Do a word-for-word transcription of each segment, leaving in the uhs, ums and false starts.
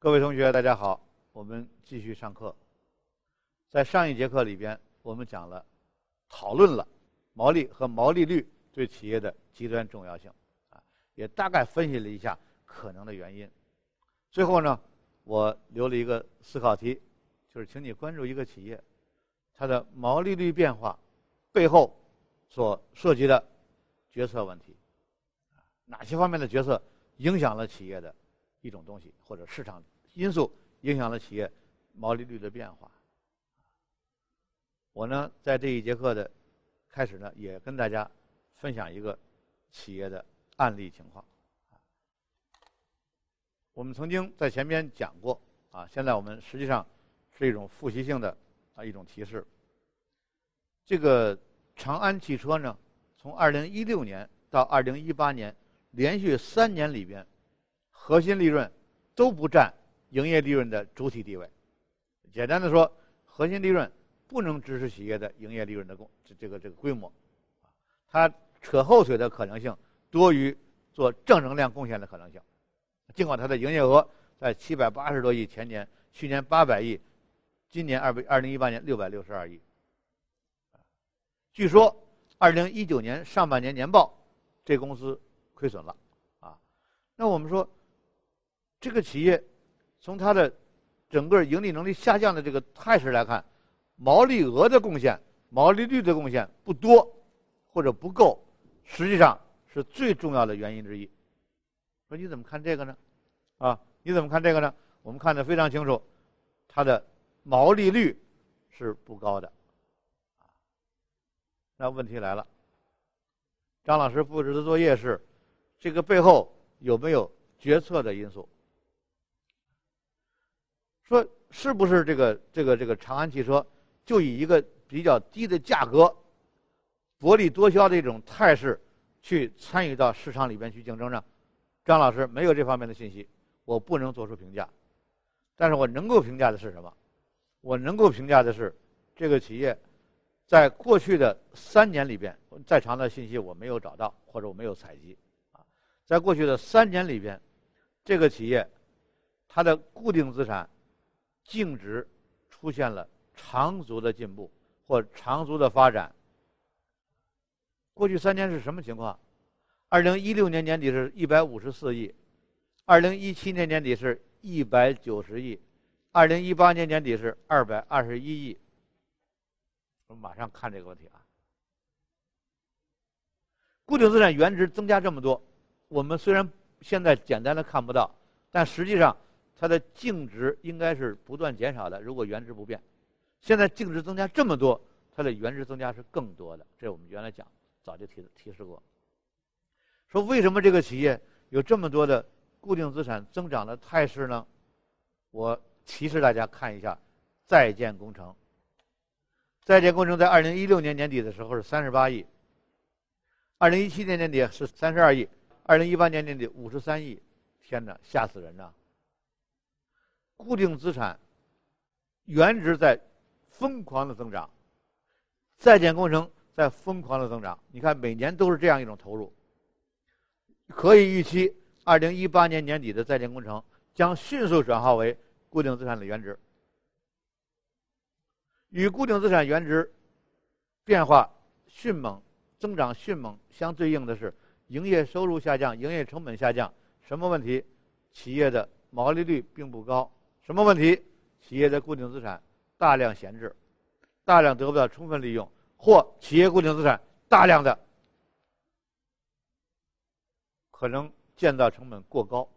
各位同学，大家好，我们继续上课。在上一节课里边，我们讲了、讨论了毛利和毛利率对企业的极端重要性，啊，也大概分析了一下可能的原因。最后呢，我留了一个思考题，就是请你关注一个企业，它的毛利率变化背后所涉及的决策问题，哪些方面的决策影响了企业的一种东西，或者市场因素影响了企业毛利率的变化。我呢，在这一节课的开始呢，也跟大家分享一个企业的案例情况。我们曾经在前面讲过啊，现在我们实际上是一种复习性的啊一种提示。这个长安汽车呢，从二零一六年到二零一八年，连续三年里边，核心利润都不占营业利润的主体地位。简单的说，核心利润不能支持企业的营业利润的共这个这个规模，它扯后腿的可能性多于做正能量贡献的可能性。尽管它的营业额在七百八十多亿，前年去年八百亿，今年二二零一八年六百六十二亿。据说二零一九年上半年年报，这公司亏损了啊。那我们说，这个企业从它的整个盈利能力下降的这个态势来看，毛利额的贡献、毛利率的贡献不多或者不够，实际上是最重要的原因之一。说你怎么看这个呢？啊，你怎么看这个呢？我们看得非常清楚，它的毛利率是不高的。那问题来了，张老师布置的作业是，这个背后有没有决策的因素？说是不是这个这个这个长安汽车就以一个比较低的价格、薄利多销的一种态势去参与到市场里边去竞争呢？张老师没有这方面的信息，我不能做出评价。但是我能够评价的是什么？我能够评价的是这个企业在过去的三年里边，再长的信息我没有找到，或者我没有采集啊。在过去的三年里边，这个企业它的固定资产净值出现了长足的进步或长足的发展。过去三年是什么情况？二零一六年年底是一百五十四亿，二零一七年年底是一百九十亿，二零一八年年底是二百二十一亿。我们马上看这个问题啊。固定资产原值增加这么多，我们虽然现在简单的看不到，但实际上它的净值应该是不断减少的，如果原值不变。现在净值增加这么多，它的原值增加是更多的，这我们原来讲早就提提示过。说为什么这个企业有这么多的固定资产增长的态势呢？我提示大家看一下在建工程。在建工程在二零一六年年底的时候是三十八亿，二零一七年年底是三十二亿，二零一八年年底五十三亿。天哪，吓死人呐！固定资产原值在疯狂的增长，在建工程在疯狂的增长。你看每年都是这样一种投入，可以预期二零一八年年底的在建工程将迅速转化为固定资产的原值。与固定资产原值变化迅猛、增长迅猛相对应的是营业收入下降、营业成本下降。什么问题？企业的毛利率并不高。什么问题？企业的固定资产大量闲置，大量得不到充分利用，或企业固定资产大量的可能建造成本过高，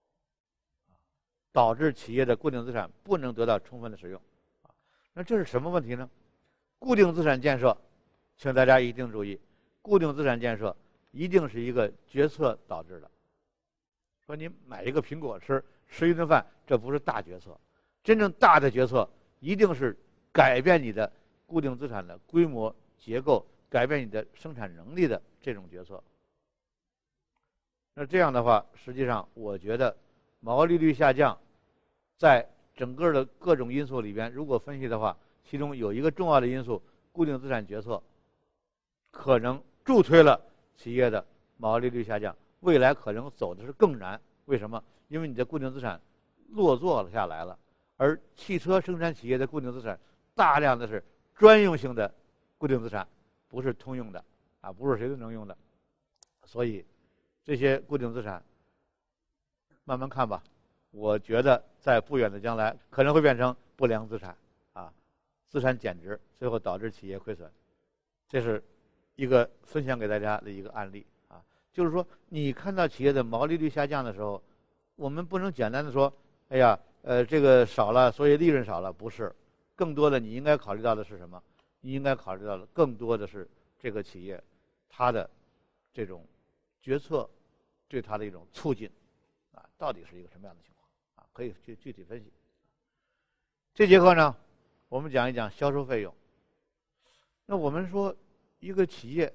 导致企业的固定资产不能得到充分的使用。那这是什么问题呢？固定资产建设，请大家一定注意，固定资产建设一定是一个决策导致的。说你买一个苹果吃，吃一顿饭，这不是大决策。真正大的决策一定是改变你的固定资产的规模结构，改变你的生产能力的这种决策。那这样的话，实际上我觉得毛利率下降，在整个的各种因素里边，如果分析的话，其中有一个重要的因素，固定资产决策可能助推了企业的毛利率下降，未来可能走的是更难。为什么？因为你的固定资产落座了下来了，而汽车生产企业的固定资产大量的是专用性的固定资产，不是通用的啊，不是谁都能用的。所以这些固定资产慢慢看吧，我觉得在不远的将来可能会变成不良资产啊，资产减值，最后导致企业亏损。这是一个分享给大家的一个案例啊，就是说你看到企业的毛利率下降的时候，我们不能简单的说，哎呀，呃，这个少了，所以利润少了，不是，更多的你应该考虑到的是什么？你应该考虑到的更多的是这个企业它的这种决策对它的一种促进啊，到底是一个什么样的情况啊？可以去具体分析。这节课呢，我们讲一讲销售费用。那我们说一个企业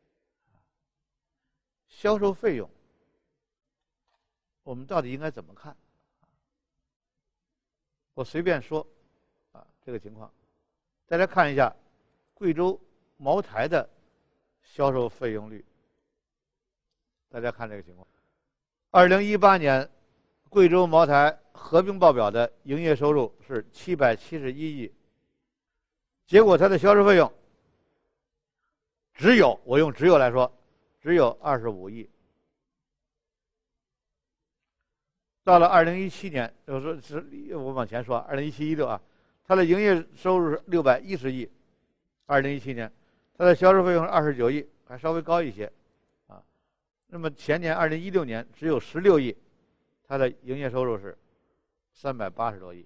销售费用，我们到底应该怎么看？我随便说啊，这个情况，大家看一下贵州茅台的销售费用率。大家看这个情况，二零一八年贵州茅台合并报表的营业收入是七百七十一亿，结果它的销售费用只有，我用只有来说，只有二十五亿。到了二零一七年，我说是我往前说，二零一七一六啊，它的营业收入是六百一十亿，二零一七年，它的销售费用是二十九亿，还稍微高一些，啊，那么前年二零一六年只有十六亿，它的营业收入是三百八十多亿。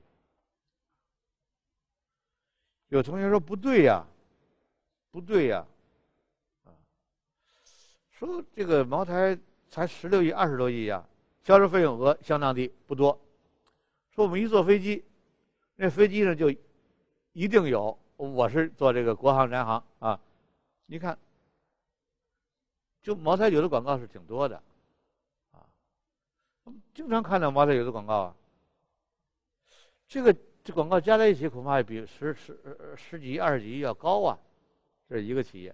有同学说不对呀，不对呀，啊，说这个茅台才十六亿、二十多亿呀。销售费用额相当低，不多。说我们一坐飞机，那飞机上就一定有，我是做这个国航、南航啊，你看，就茅台酒的广告是挺多的，啊，经常看到茅台酒的广告啊。这个这广告加在一起，恐怕也比十十十几、二十几亿要高啊。这是一个企业。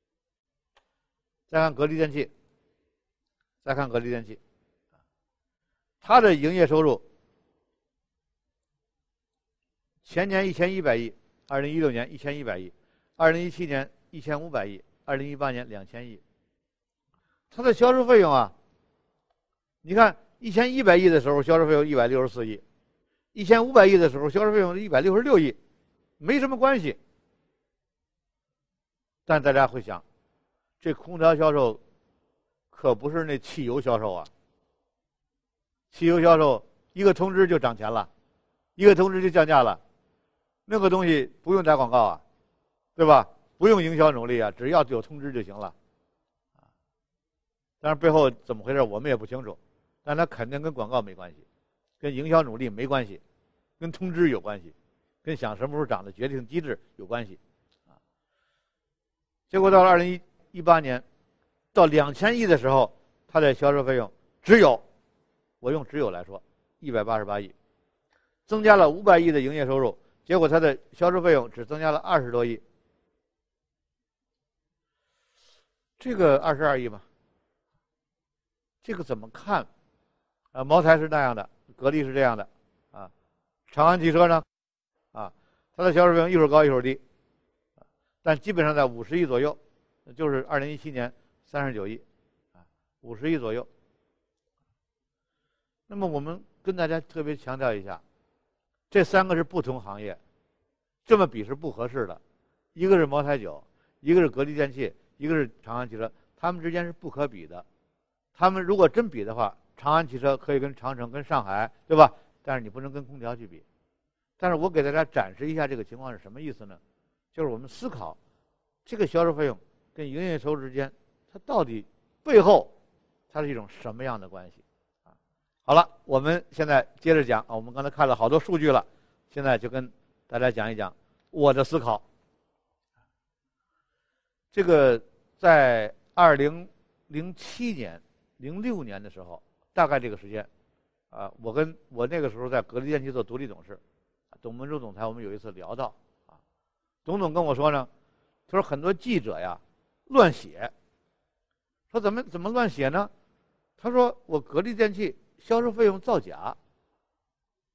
再看格力电器，再看格力电器。它的营业收入前年一千一百亿，二零一六年一千一百亿，二零一七年一千五百亿，二零一八年两千亿。它的销售费用啊，你看一千一百亿的时候销售费用一百六十四亿，一千五百亿的时候销售费用是一百六十六亿，没什么关系。但大家会想，这空调销售可不是那汽油销售啊。汽油销售一个通知就涨钱了，一个通知就降价了，那个东西不用打广告啊，对吧？不用营销努力啊，只要有通知就行了。当然背后怎么回事我们也不清楚，但它肯定跟广告没关系，跟营销努力没关系，跟通知有关系，跟想什么时候涨的决定机制有关系。啊，结果到了二零一八年，到两千亿的时候，它的销售费用只有。我用只有来说，一百八十八亿，增加了五百亿的营业收入，结果它的销售费用只增加了二十多亿，这个二十二亿嘛，这个怎么看？啊，茅台是那样的，格力是这样的，啊，长安汽车呢，啊，它的销售费用一会儿高一会儿低，但基本上在五十亿左右，就是二零一七年三十九亿，啊，五十亿左右。那么我们跟大家特别强调一下，这三个是不同行业，这么比是不合适的。一个是茅台酒，一个是格力电器，一个是长安汽车，他们之间是不可比的。他们如果真比的话，长安汽车可以跟长城、跟上海，对吧？但是你不能跟空调去比。但是我给大家展示一下这个情况是什么意思呢？就是我们思考这个销售费用跟营业收入之间，它到底背后它是一种什么样的关系？好了，我们现在接着讲啊。我们刚才看了好多数据了，现在就跟大家讲一讲我的思考。这个在二零零七年、零六年的时候，大概这个时间，啊，我跟我那个时候在格力电器做独立董事，董文洲总裁，我们有一次聊到啊，董总跟我说呢，他说很多记者呀乱写，说怎么怎么乱写呢？他说我格力电器销售费用造假，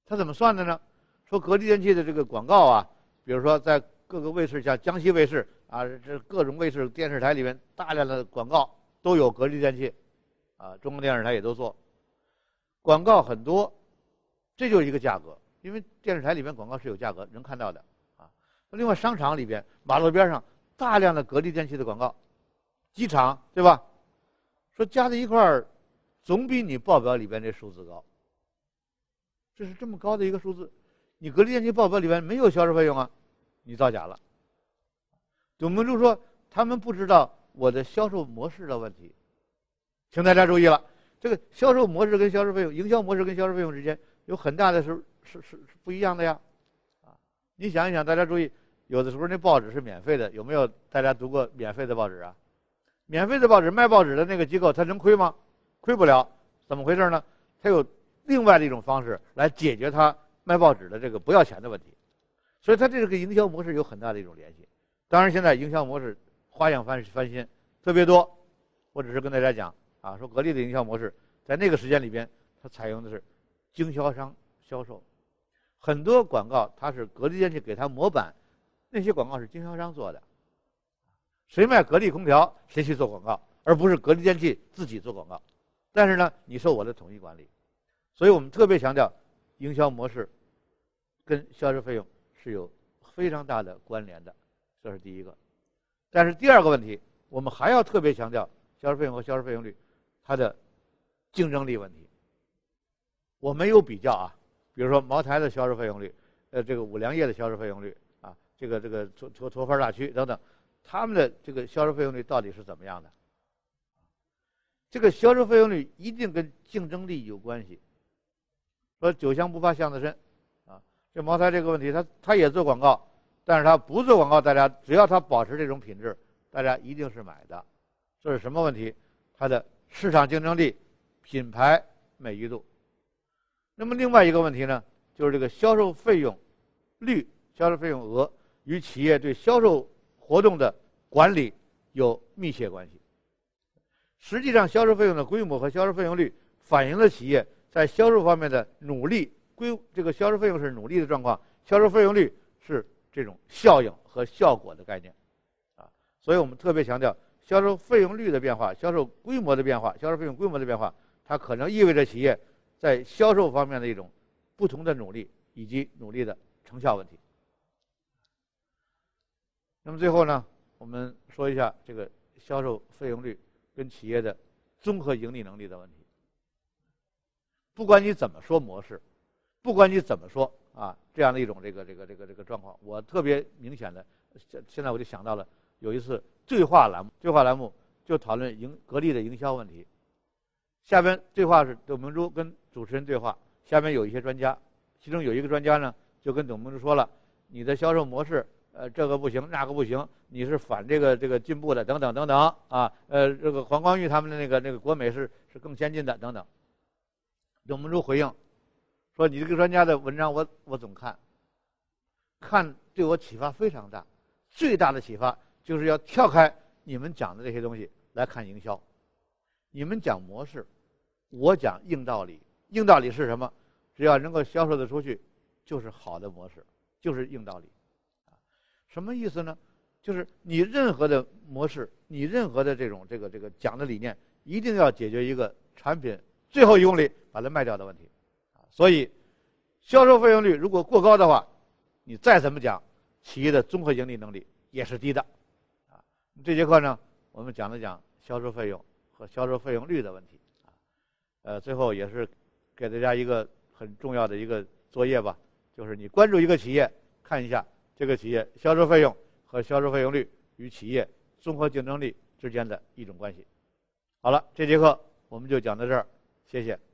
它怎么算的呢？说格力电器的这个广告啊，比如说在各个卫视，像江西卫视啊，这各种卫视电视台里面大量的广告都有格力电器，啊，中国电视台也都做，广告很多，这就是一个价格，因为电视台里面广告是有价格能看到的啊。另外商场里边、马路边上大量的格力电器的广告，机场对吧？说加在一块儿，总比你报表里边这数字高。这是这么高的一个数字，你格力电器报表里边没有销售费用啊，你造假了。董明珠说他们不知道我的销售模式的问题，请大家注意了，这个销售模式跟销售费用、营销模式跟销售费用之间有很大的是是是是不一样的呀。啊，你想一想，大家注意，有的时候那报纸是免费的，有没有大家读过免费的报纸啊？免费的报纸，卖报纸的那个机构，它能亏吗？亏不了，怎么回事呢？它有另外的一种方式来解决它卖报纸的这个不要钱的问题，所以它这个营销模式有很大的一种联系。当然，现在营销模式花样翻翻新特别多，我只是跟大家讲啊，说格力的营销模式在那个时间里边，它采用的是经销商销售，很多广告它是格力电器给它模板，那些广告是经销商做的，谁卖格力空调谁去做广告，而不是格力电器自己做广告。但是呢，你受我的统一管理，所以我们特别强调营销模式跟销售费用是有非常大的关联的，这是第一个。但是第二个问题，我们还要特别强调销售费用和销售费用率它的竞争力问题。我没有比较啊，比如说茅台的销售费用率，呃，这个五粮液的销售费用率啊，这个这个沱沱沱牌大曲等等，他们的这个销售费用率到底是怎么样的？这个销售费用率一定跟竞争力有关系。说酒香不怕巷子深，啊，这茅台这个问题，他他也做广告，但是他不做广告，大家只要他保持这种品质，大家一定是买的。这是什么问题？它的市场竞争力、品牌美誉度。那么另外一个问题呢，就是这个销售费用率、销售费用额与企业对销售活动的管理有密切关系。实际上，销售费用的规模和销售费用率反映了企业在销售方面的努力。规这个销售费用是努力的状况，销售费用率是这种效应和效果的概念，啊，所以我们特别强调销售费用率的变化、销售规模的变化、销售费用规模的变化，它可能意味着企业在销售方面的一种不同的努力以及努力的成效问题。那么最后呢，我们说一下这个销售费用率跟企业的综合盈利能力的问题。不管你怎么说模式，不管你怎么说啊，这样的一种这个这个这个这个状况，我特别明显的，现在我就想到了有一次对话栏目，对话栏目就讨论营格力的营销问题。下边对话是董明珠跟主持人对话，下边有一些专家，其中有一个专家呢就跟董明珠说了，你的销售模式，呃，这个不行，那个不行，你是反这个这个进步的，等等等等啊，呃，这个黄光裕他们的那个那个国美是是更先进的，等等。董明珠回应说：“你这个专家的文章我我总看，看对我启发非常大，最大的启发就是要跳开你们讲的这些东西来看营销。你们讲模式，我讲硬道理。硬道理是什么？只要能够销售得出去，就是好的模式，就是硬道理。啊，什么意思呢？就是你任何的模式，你任何的这种这个这个讲的理念，一定要解决一个产品最后一公里把它卖掉的问题。所以，销售费用率如果过高的话，你再怎么讲，企业的综合盈利能力也是低的。啊，这节课呢，我们讲了讲销售费用和销售费用率的问题。啊，呃，最后也是给大家一个很重要的一个作业吧，就是你关注一个企业，看一下这个企业销售费用和销售费用率与企业综合竞争力之间的一种关系。好了，这节课我们就讲到这儿，谢谢。